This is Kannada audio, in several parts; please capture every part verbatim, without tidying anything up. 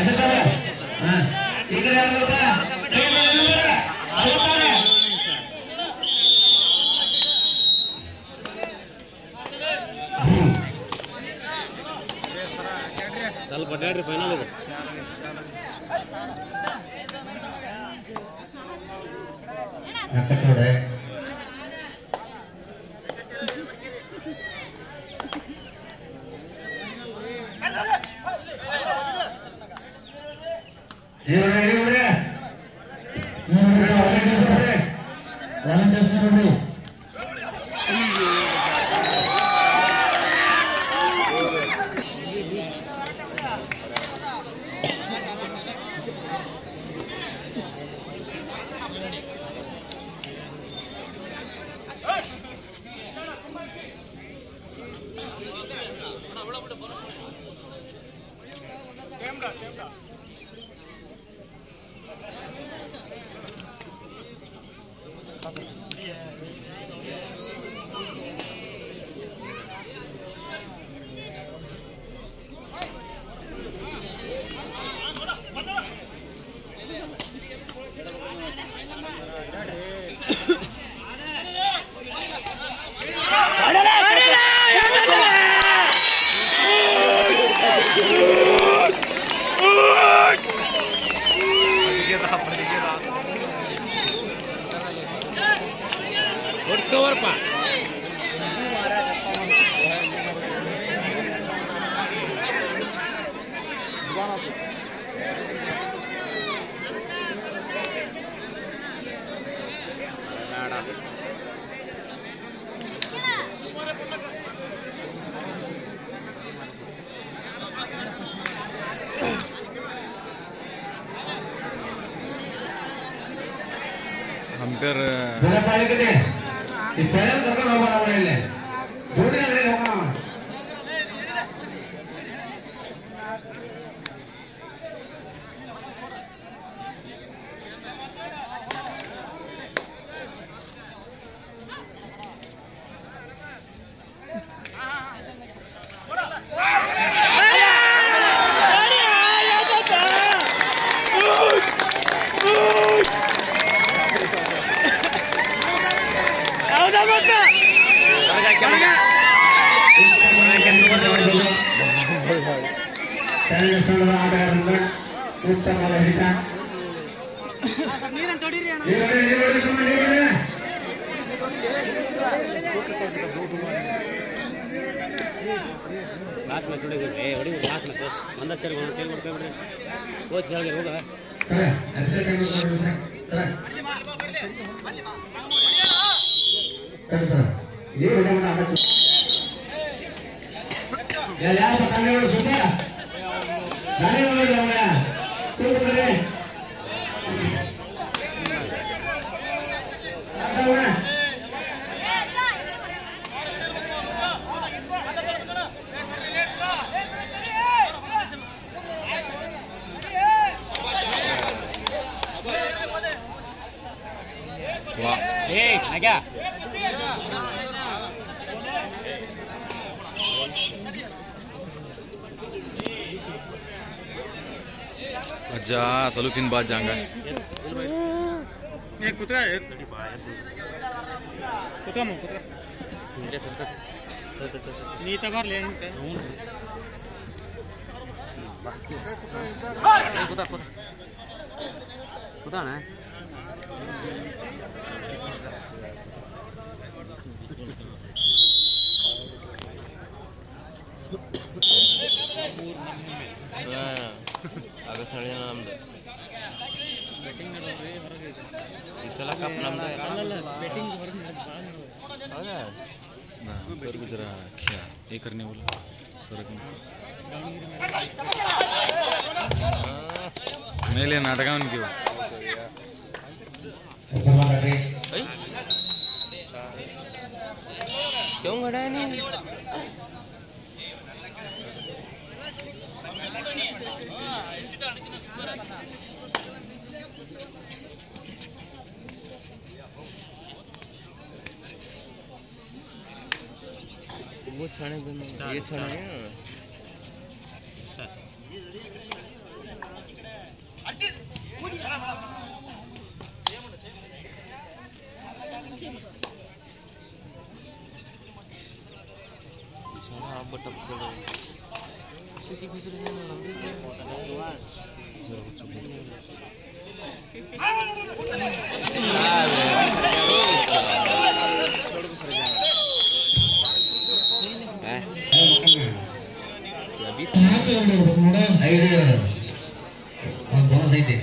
ಸ್ವಲ್ಪ ಅಡ್ಡಾಡ್ರಿ ಫೈನಲ್ ಇದೆ अंपेर लास्ट में जुड़े हुए ए बड़ी लास्ट में अंदर चल गए चल गए बड़े वो चल गए होगा ये बड़ा बड़ा आना यार यार बताने वाले सुन क्या गाने वाले लोग हैं चल करे आता हूँ ना वाह ए ना क्या अच्छा सलूकिन बाद जाएंगे ये कुत्ता है कुत्ता मो कुत्ता नीता बार ले निकते कुत्ता कुत्ता कुत्ता ना आगे सड़े नम्दे बैटिंग नडोरे ಹೊರಗೆ ಈ ಸಲ ಕಪ್ ನಮ್ದೆ ಅಲ್ಲ ಬ್ಯಾಟಿಂಗ್ ಹೊರಗೆ ನಡೆದ ಹೌದಾ ना सर को जरा क्या ये करने बोला सर को मेले नाटक में क्यों क्यों खड़ा है नहीं वो छाने ये छाने City bisa dengan lebih. ಐದು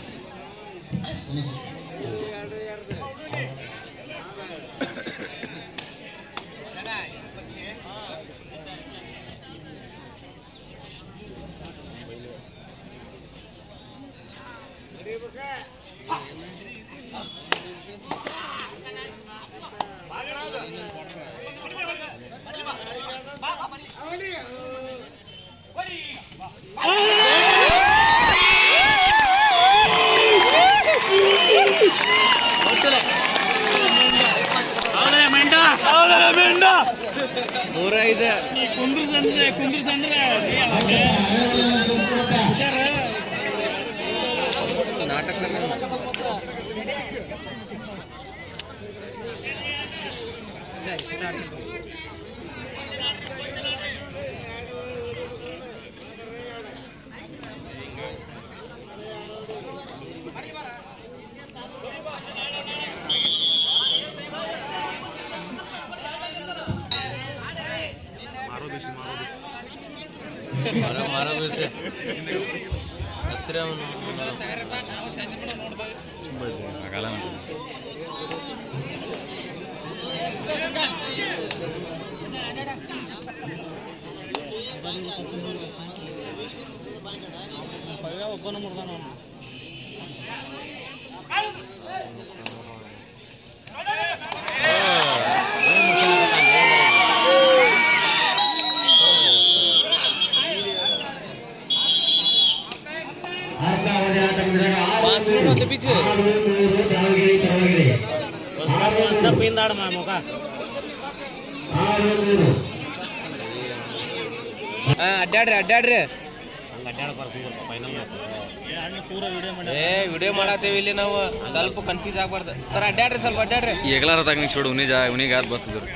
ಮೂರ ಇದೆ ಕುಂದ್ರ ತಂದ್ರೆ ಕುಂದ್ರ ತಂದ್ರೆ ನಾಟಕ मारा मारा वैसे हत्रे ಆಗಲ್ಲ ಒಬ್ಬನ ಮುರ್ದಾನ ಅಡ್ಡಾಡ್ರಿ ಅಡ್ಡಾಡ್ರಿ ಏ ವಿಡಿಯೋ ಮಾಡತ್ತೇವಿ ಇಲ್ಲಿ ನಾವು ಸ್ವಲ್ಪ ಕನ್ಫ್ಯೂಸ್ ಆಗ್ಬಾರ್ದು ಸರ್ ಅಡ್ಡಾಡ್ರಿ ಸ್ವಲ್ಪ ಅಡ್ಡಾಡ್ರಿ ಎಗ್ಲಾರ ತಗ छोड़ उन्हीं जा उन्हीं गात बस इधर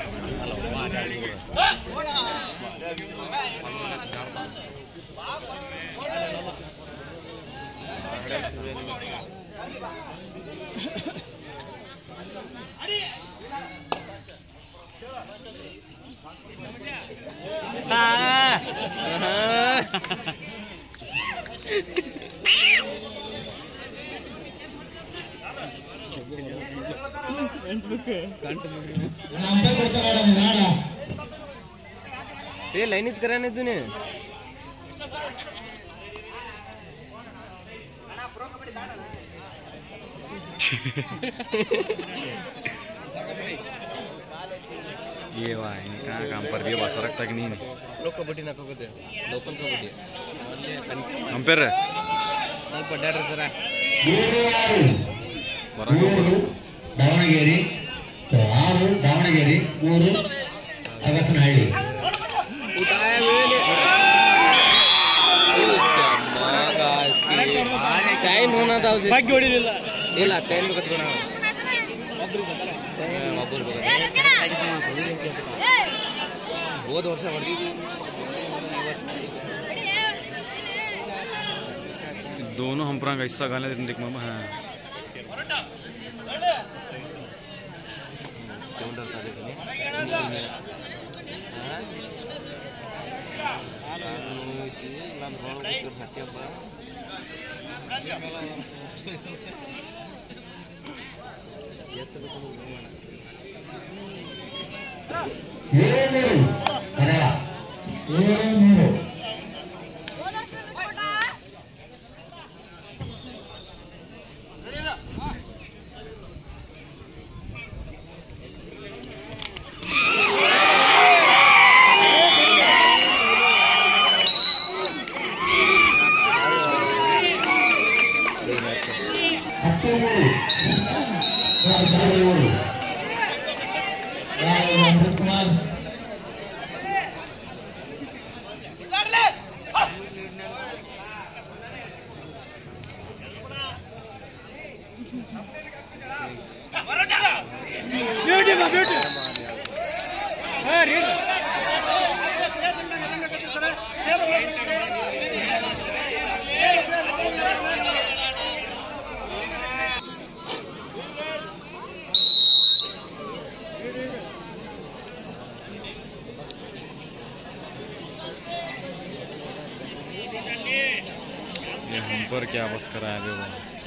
ये लाइनिच कराने तूने ये वाह इनका काम पर भी बस रखता कि नहीं लोग कबड्डी ना कोते लोकल कबड्डी अंपेयर ಸ್ವಲ್ಪ ಅಡ್ಡಾಡ್ರಿ ಸರ ದಾವಣಗೆರೆ ಆರು ದಾವಣಗೆರೆ ಮೂರು ಅಗಸನಹಳ್ಳಿ ಚೈನ್ ಹೋನ ಭಾಗ್ಯ ಹೊಡಿಲಿಲ್ಲ ಇಲ್ಲ ಚೈನ್ ಬೇಕತ್ಕೋಣ ಹೋದ ವರ್ಷ ಹೊಡೆದಿದ್ವಿ दोनों हम प्रांग ऐसा गाने देख मामा हाँ ये हम पर क्या बस कराया वो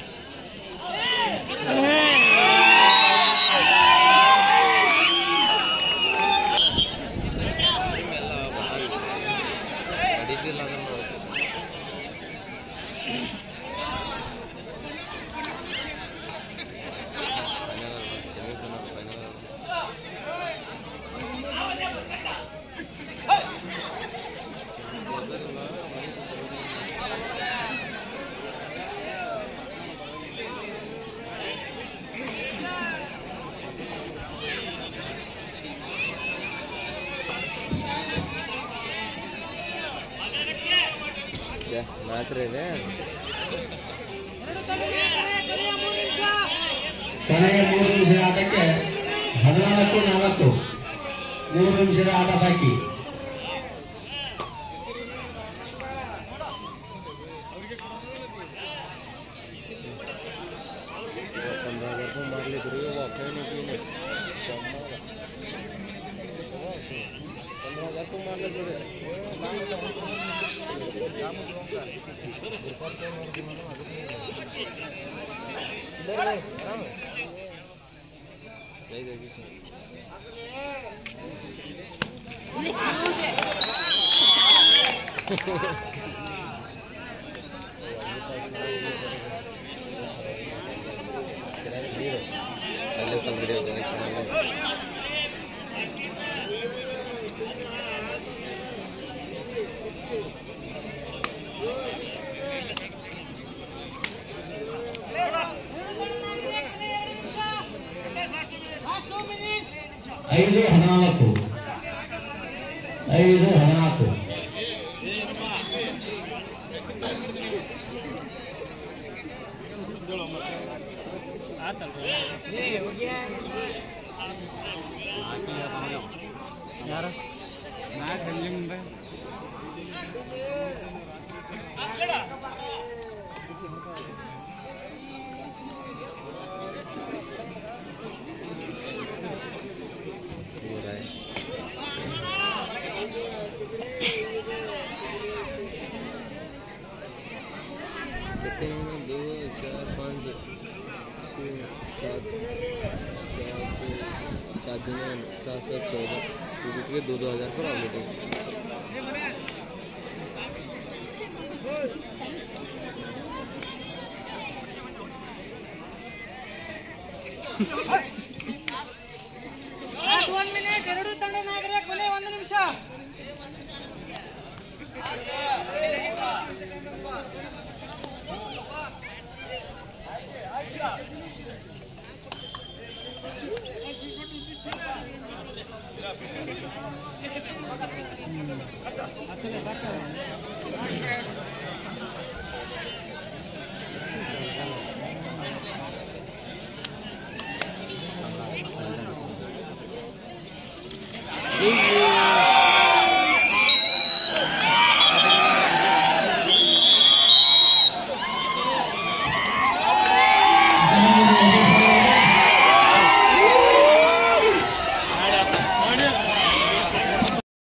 नाच रहे थे ಕೊನೆಯ ಮೂರು ನಿಮಿಷದ ಆಟಕ್ಕೆ ಹದಿನಾಲ್ಕು ನಾಲ್ಕು ಮೂರು ನಿಮಿಷದ ಆಟ ಬಾಕಿ. पंद्रह हजार को मार ले पंद्रह हजार को मार ले ಐದು ಹದಿನಾಲ್ಕು ಐದು ಹದಿನಾಲ್ಕು ಯಾರ ಮ್ಯಾಚ್ ಅಲ್ಲಿ ಮುಂದೆ दो चार पाँच छः सात सात दिन सात सात चौदह के दो दो हज़ार पर आगे तो